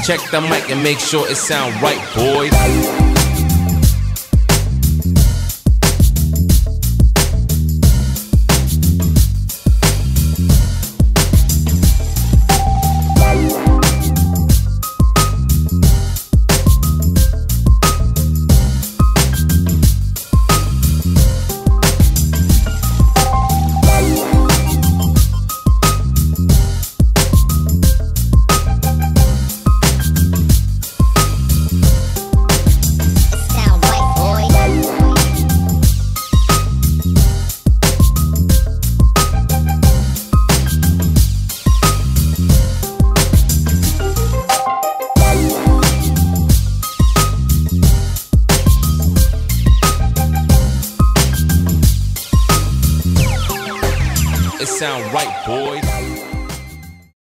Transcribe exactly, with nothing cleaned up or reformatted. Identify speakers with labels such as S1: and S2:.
S1: Check the mic and make sure it sound right, boys. It sound right, boys.